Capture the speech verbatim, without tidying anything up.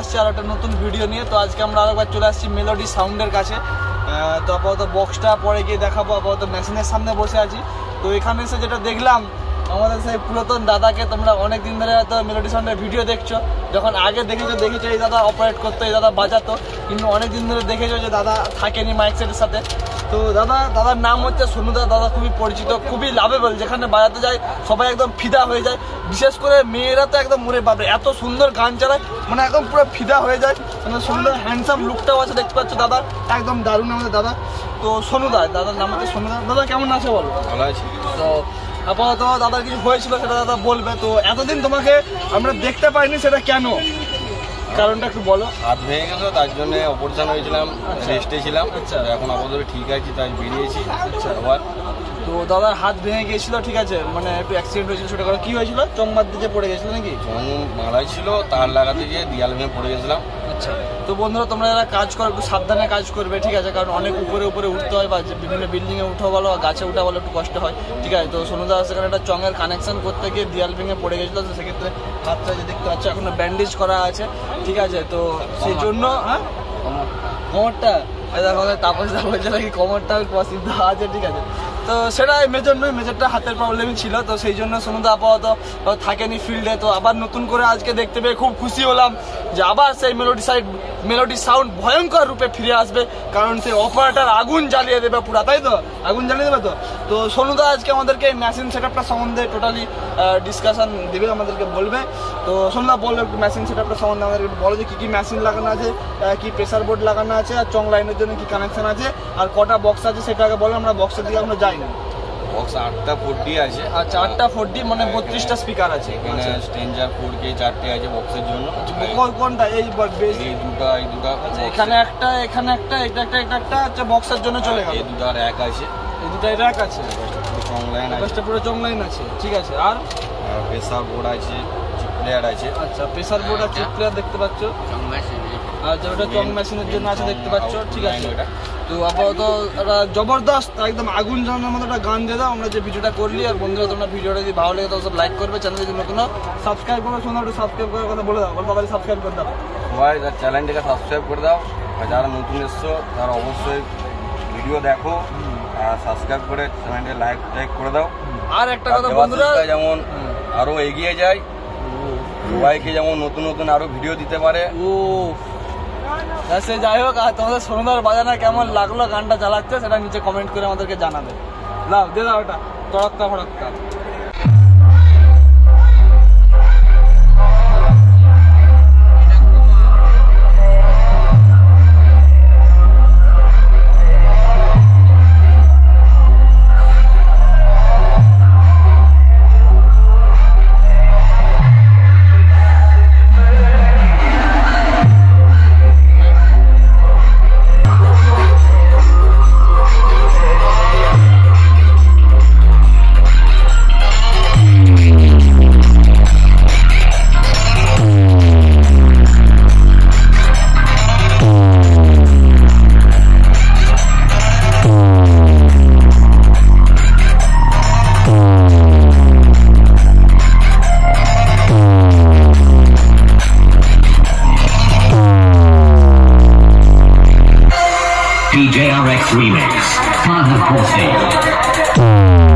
আসছি আর একটা নতুন ভিডিও নিয়ে। তো আজকে আমরা আরেকবার চলে আসছি মেলোডি সাউন্ডের কাছে। তো আপাতত বক্সটা পরে গিয়ে দেখাবো, আপাতত মেশিনের সামনে বসে আছি। তো এখানে এসে যেটা দেখলাম, আমাদের সেই পুরাতন দাদাকে তোমরা অনেক দিন ধরে হয়তো মেলোডি সাউন্ডের ভিডিও দেখছো, যখন আগে দেখেছো দেখেছো এই দাদা অপারেট করতো, এই দাদা বাজাতো, কিন্তু অনেক দিন ধরে দেখেছো যে দাদা থাকেনি মাইক সেটের সাথে। তো দাদা দাদার নাম হচ্ছে সোনুদা। দাদা খুবই পরিচিত, খুবই লাভেবল, যেখানে বাজাতে যায় সবাই একদম ফিদা হয়ে যায়, বিশেষ করে মেয়েরা তো একদম মরে পাবে, এত সুন্দর গান চালায়, মানে একদম পুরো ফিদা হয়ে যায়। মানে সুন্দর হ্যান্ডসাম লুকটাও আছে, দেখতে পাচ্ছ দাদা একদম দারুণ আমাদের দাদা। তো সোনুদা, দাদার নাম হচ্ছে সোনুদা। দাদা কেমন আছে বলো? ভালো আছি। তো আপাতত দাদার কিছু হয়েছিল সেটা দাদা বলবে। তো এতদিন তোমাকে আমরা দেখতে পাইনি, সেটা কেন, কারণটা একটু বলো। হাত ভেঙে গেছে, তার জন্য অপারেশন হয়েছিলাম, রেস্টে ছিলাম। আচ্ছা, এখন আপাতত ঠিক আছে, তাই বেরিয়েছি। আচ্ছা, আবার তো দাদার হাত ভেঙে গিয়েছিল, ঠিক আছে, মানে একটু অ্যাক্সিডেন্ট হয়েছিল, সেটা করে কি হয়েছিল, চোখ মারতে যে পড়ে গেছিল নাকি? চোখ মারাই ছিল, তার লাগাতে গিয়ে দিয়াল ভেঙে পড়ে গেছিলাম। আচ্ছা, তো বন্ধুরা তোমরা যারা কাজ করো একটু সাবধানে কাজ করবে, ঠিক আছে, কারণ অনেক উপরে উপরে উঠতে হয়, বা বিভিন্ন বিল্ডিংয়ে উঠা বলো, গাছে উঠা বলো, একটু কষ্ট হয়, ঠিক আছে। তো সোনুদা সেখানে একটা চঙের কানেকশন করতে গিয়ে দিয়াল ভেঙে পড়ে গেছিলো, তো সেক্ষেত্রে হাতটা যে দেখতে পাচ্ছ এখনো ব্যান্ডেজ করা আছে, ঠিক আছে। তো সেই জন্য হ্যাঁ কোমরটা দেখো তাপস দা বলছে নাকি কোমরটা প্রসিদ্ধ আছে, ঠিক আছে। তো সেটা মেজর নয়, মেজরটা হাতের প্রবলেমই ছিল। তো সেই জন্য সোনুদা আপাতত থাকেনি ফিল্ডে। তো আবার নতুন করে আজকে দেখতে পেয়ে খুব খুশি হলাম যে আবার সেই মেলোডি সাইড মেলোডি সাউন্ড ভয়ঙ্কর রূপে ফিরে আসবে, কারণ সেই অপারেটার আগুন জ্বালিয়ে দেবে পুরা, তাই তো? আগুন জ্বালিয়ে দেবে তো। তো সোনুদা আজকে আমাদেরকে মেশিন সেট আপটা সম্বন্ধে টোটালি ডিসকাশন দেবে, আমাদেরকে বলবে। তো সোনুদা বলবে একটু মেশিন সেট আপটা সম্বন্ধে আমাদেরকে বলো যে কী কী মেশিন লাগানো আছে, কি প্রেসার বোর্ড লাগানো আছে, আর চং লাইনের জন্য কি কানেকশন আছে, আর কটা বক্স আছে সেটাকে বলো। আমরা বক্সের দিকে এখনো যাই না। বক্স আটটা ফোর ডি আছে। আচ্ছা, আটটা ফোর ডি মানে বত্রিশটা স্পিকার আছে। এখানে স্ট্রেঞ্জার ফোর কে চারটে আছে বক্সের জন্য। কোনটা? এই এই দুটা, এই দুটা। আচ্ছা, এখানে একটা, এখানে একটা, এটা একটা, এটা একটা, আচ্ছা বক্সের জন্য চলে গেল। এই দুটার এক আছে, এই দুটাই র্যাক আছে, চং লাইন আছে, পুরো চং লাইন আছে, ঠিক আছে। আর প্রেসার বোর্ড আছে, চিপ প্লেয়ার আছে। আচ্ছা, প্রেসার বোর্ড আর চিপ প্লেয়ার দেখতে পাচ্ছ। আচ্ছা, ওটা চং মেশিনের জন্য আছে, দেখতে পাচ্ছ, ঠিক আছে। তো আপাতত একটা জবরদস্ত একদম আগুন জ্বালানোর মতো একটা গান দিয়ে দাও আমরা যে ভিডিওটা করলি। আর বন্ধুরা তোমরা ভিডিওটা যদি ভালো লাগে তো সব লাইক করবে, চ্যানেল যদি নতুন সাবস্ক্রাইব করবে, শোনো একটু সাবস্ক্রাইব করার কথা বলে দাও, তাড়াতাড়ি সাবস্ক্রাইব করে দাও সবাই, চ্যানেলটাকে সাবস্ক্রাইব করে দাও। আর যারা নতুন এসছো তারা অবশ্যই ভিডিও দেখো আর সাবস্ক্রাইব করে চ্যানেলটাকে লাইক লাইক করে দাও। আর একটা কথা বন্ধুরা, যেমন আরো এগিয়ে যায়, সবাইকে যেমন নতুন নতুন আরো ভিডিও দিতে পারে। ও সে যাই হোক, আর তোমাদের সোনুদার বাজানা কেমন লাগলো, গানটা চালাচ্ছে, সেটা নিচে কমেন্ট করে আমাদেরকে জানাবে। লাভ দিয়ে দাও ওটা তড়ক্কা ফড়ক্কা। D J R X Remix, Father Course.